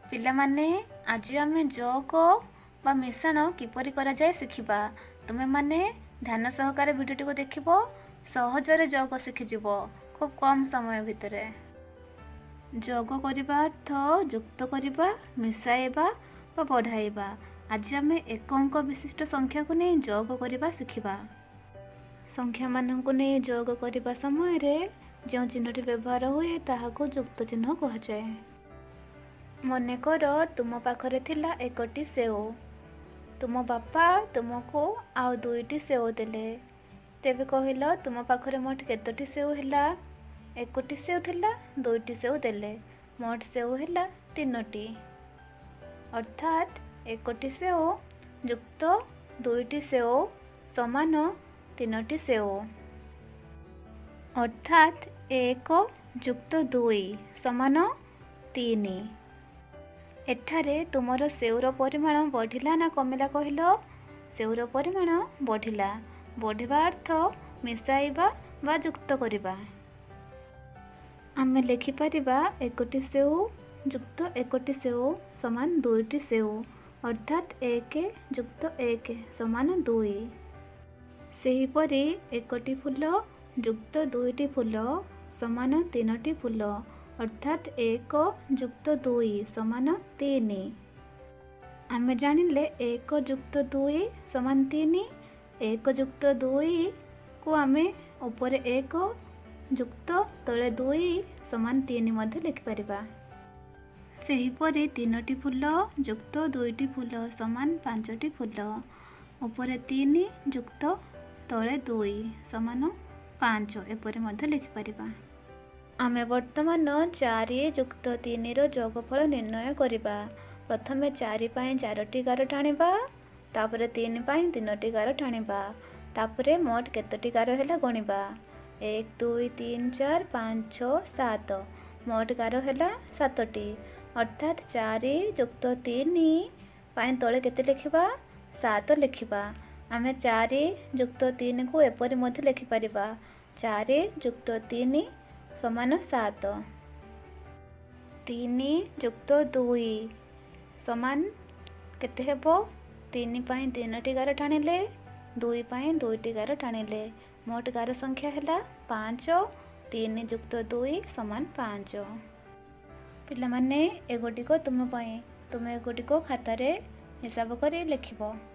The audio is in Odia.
ପିଲାମାନେ ଆଜି ଆମେ ଯୋଗ ବା ମିଶ୍ରଣ କିପରି କରାଯାଏ ଶିଖିବା। ତୁମେମାନେ ଧ୍ୟାନ ସହକାରେ ଭିଡ଼ିଓଟିକୁ ଦେଖିବ, ସହଜରେ ଯୋଗ ଶିଖିଯିବ ଖୁବ୍ କମ୍ ସମୟ ଭିତରେ। ଯୋଗ କରିବା ଅର୍ଥ ଯୁକ୍ତ କରିବା, ମିଶାଇବା ବା ବଢ଼ାଇବା। ଆଜି ଆମେ ଏକ ଅଙ୍କ ବିଶିଷ୍ଟ ସଂଖ୍ୟାକୁ ନେଇ ଯୋଗ କରିବା ଶିଖିବା। ସଂଖ୍ୟାମାନଙ୍କୁ ନେଇ ଯୋଗ କରିବା ସମୟରେ ଯେଉଁ ଚିହ୍ନଟି ବ୍ୟବହାର ହୁଏ ତାହାକୁ ଯୁକ୍ତ ଚିହ୍ନ କୁହାଯାଏ। ମନେକର ତୁମ ପାଖରେ ଥିଲା 1ଟି ସେଓ। ତୁମ ବାପା ତୁମକୁ ଆଉ 2ଟି ସେଓ ଦେଲେ। ତେବେ କହିଲ ତୁମ ପାଖରେ ମୋଟ କେତୋଟି ସେଓ ହେଲା? 1ଟି ସେଓ ଥିଲା, 2ଟି ସେଓ ଦେଲେ, ମୋଟ ସେଓ ହେଲା 3ଟି। ଅର୍ଥାତ୍ 1ଟି ସେଓ ଯୁକ୍ତ 2ଟି ସେଓ ସମାନ 3ଟି ସେଓ। ଅର୍ଥାତ୍ 1 ଯୁକ୍ତ 2 ସମାନ 3। ଏଠାରେ ତୁମର ସେଓର ପରିମାଣ ବଢ଼ିଲା ନା କମିଲା କହିଲ? ସେଓର ପରିମାଣ ବଢ଼ିଲା। ବଢ଼ିବା ଅର୍ଥ ମିଶାଇବା ବା ଯୁକ୍ତ କରିବା। ଆମେ ଲେଖିପାରିବା 1ଟି ସେଓ ଯୁକ୍ତ 1ଟି ସେଓ ସମାନ 2ଟି ସେଓ। ଅର୍ଥାତ୍ 1 ଯୁକ୍ତ 1 ସମାନ 2। ସେହିପରି 1ଟି ଫୁଲ ଯୁକ୍ତ 2ଟି ଫୁଲ ସମାନ 3ଟି ଫୁଲ। ଅର୍ଥାତ୍ 1 ଯୁକ୍ତ 2 ସମାନ 3। ଆମେ ଜାଣିଲେ 1 ଯୁକ୍ତ 2 ସମାନ 3। 1 ଯୁକ୍ତ 2କୁ ଆମେ ଉପରେ 1 ଯୁକ୍ତ ତଳେ 2 ସମାନ 3 ମଧ୍ୟ ଲେଖିପାରିବା। ସେହିପରି 3ଟି ଫୁଲ ଯୁକ୍ତ 2ଟି ଫୁଲ ସମାନ 5ଟି ଫୁଲ। ଉପରେ 3 ଯୁକ୍ତ ତଳେ 2 ସମାନ 5 ଏପରି ମଧ୍ୟ ଲେଖିପାରିବା। ଆମେ ବର୍ତ୍ତମାନ 4 ଯୁକ୍ତ 3ର ଯୋଗଫଳ ନିର୍ଣ୍ଣୟ କରିବା। ପ୍ରଥମେ 4 ପାଇଁ 4ଟି ଗାର ଟାଣିବା, ତାପରେ 3 ପାଇଁ 3ଟି ଗାର ଟାଣିବା। ତାପରେ ମୋଟ କେତୋଟି ଗାର ହେଲା ଗଣିବା। 1 2 3 4 5 6 7। ମୋଟ ଗାର ହେଲା 7ଟି। ଅର୍ଥାତ୍ 4 ଯୁକ୍ତ 3 ପାଇଁ ତଳେ କେତେ ଲେଖିବା? 7 ଲେଖିବା। ଆମେ 4 ଯୁକ୍ତ 3କୁ ଏପରି ମଧ୍ୟ ଲେଖିପାରିବା। 4 ଯୁକ୍ତ 3 ସମାନ 7। 3 ଯୁକ୍ତ 2 ସମାନ କେତେ ହେବ? 3 ପାଇଁ 3ଟି ଗାର ଟାଣିଲେ, 2 ପାଇଁ 2ଟି ଗାର ଟାଣିଲେ, ମୋଟ ଗାର ସଂଖ୍ୟା ହେଲା 5। 3 ଯୁକ୍ତ 2 ସମାନ 5। ପିଲାମାନେ ଏଗୁଡ଼ିକ ତୁମ ପାଇଁ। ତୁମେ ଏଗୁଡ଼ିକ ଖାତାରେ ହିସାବ କରି ଲେଖିବ।